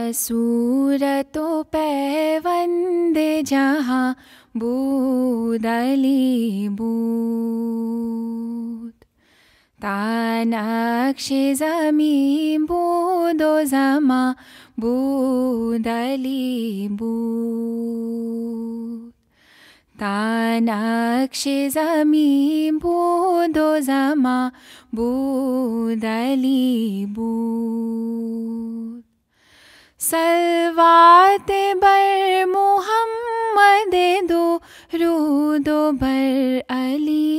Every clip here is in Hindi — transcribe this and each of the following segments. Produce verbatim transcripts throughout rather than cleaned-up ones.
सूरतो पैवंदे जहाँ बूद अली बूद ता नक्श-i zamin budo zaman bud Ali bud ta naqsh-i zamin budo zaman bud Ali bud salawat bar Muhammad do rudo bar Ali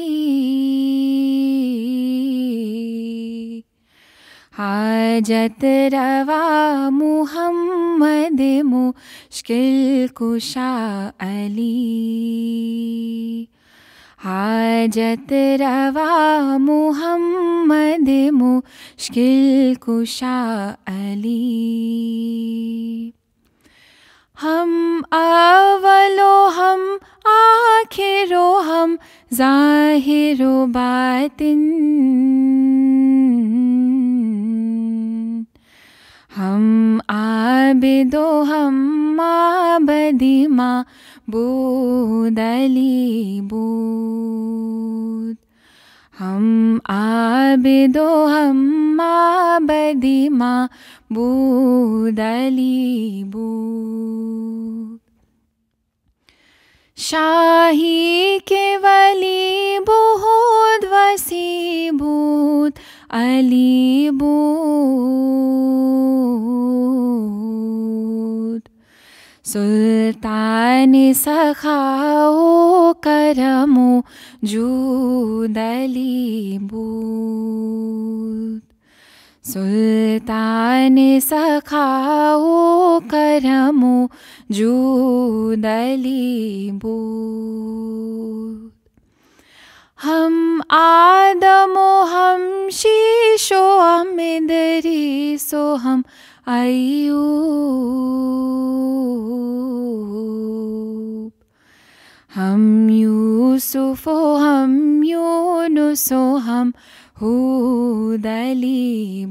हाजत रवा मुहम्मद मुश्किल कुशा अली हाजत रवा मुहम्मद मुश्किल कुशा अली हम अवलो हम आखिरो हम ज़ाहिरो बातिन हम आबिदो हम माबदी माबूद अली बूद हम आबिदो हम माबदी माबूद अली बूद शाही के वली बहुत वसी बूद Ali बूद सुल्तान-i sakha-o karam-o जूद Ali बूद सुल्तान-i sakha-o karam-o जूद Ali बूद हम आदमो हम शीशो हम इदरीसो हम अयूब हम यूसुफ-ओ हम यूनुस-o हम हुद अली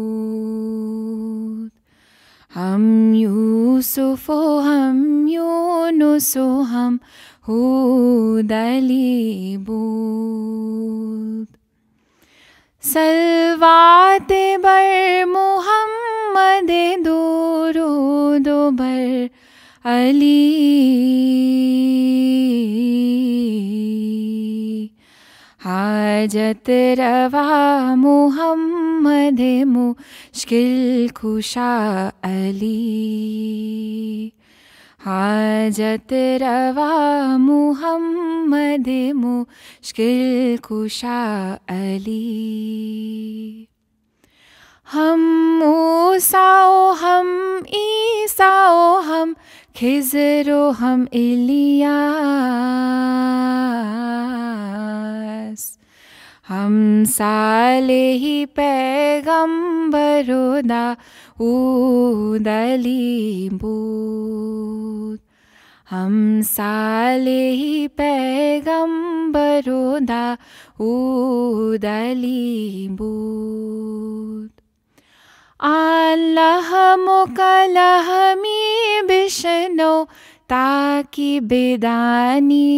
बूद हम यूसुफ-ओ हम यूनुस-o हम हुद अली बूद सलवात बर मुहम्मद दुरूद बर अली हाजत रवा मुहम्मद मुश्किल कुशा अली हाजत रवा मुहम्मद मुश्किल कुशा अली हम मूसा-ओ हम ईसा-ओ हम खिज़र-ओ हम इलियास हम सालेह पैगम्बर-ओ दाऊद अली बूद हम सालेह पैगम्बर-ओ दाऊद अली बूद अल्लाह मुकलहमी बिशनो ताकि बेदानी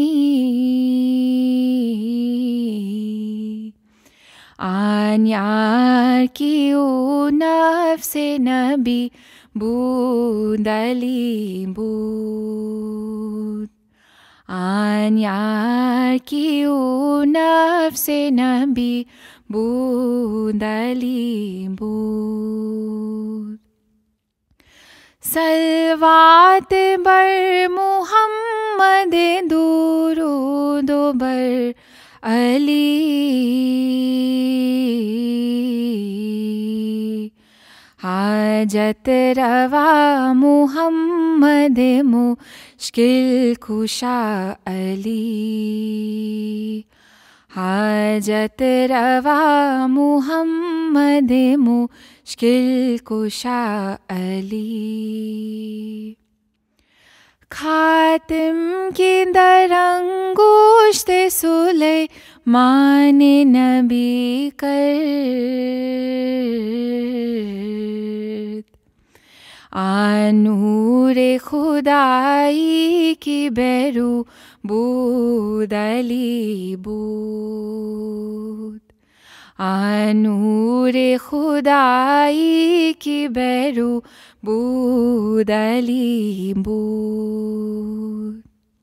आन यार की ओ नफ्स-i नबी बूद अली बूद आन यार की ओ नफ्स-i नबी बूद अली बूद सलवात बर मुहम्मद दुरूद बर अली हाजत रवा मुहम्मद मुश्किल कुशा अली हाजत रवा मुहम्मद मुश्किल कुशा अली खातिम की दरंगोश्त सुलेमान नबी कर आनूरे खुदाई की बेरू बुद अली बुद, आनूरे खुदाई की बेरू बुद अली बुद।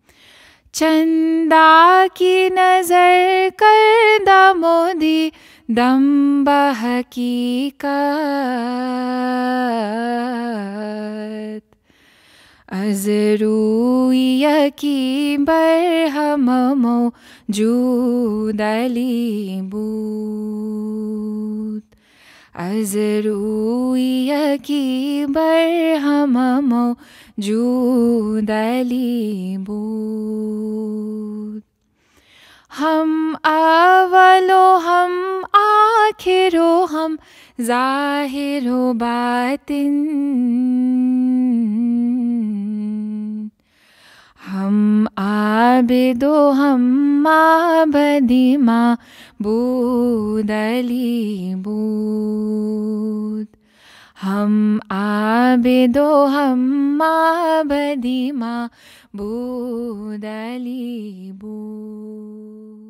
चंदा की नजर कर दमोदी दम बहकीकत, अज़रूय की बरहम मौजूद अली बूद, अज़रूय की बरहम मौजूद अली बूद। हम अवलो हम आखिरो हम ज़ाहिरो बातिन, हम आबिदो हम माबदी माबूद अली बूद, हम आबिदो हम माबदी माबूद अली बूद।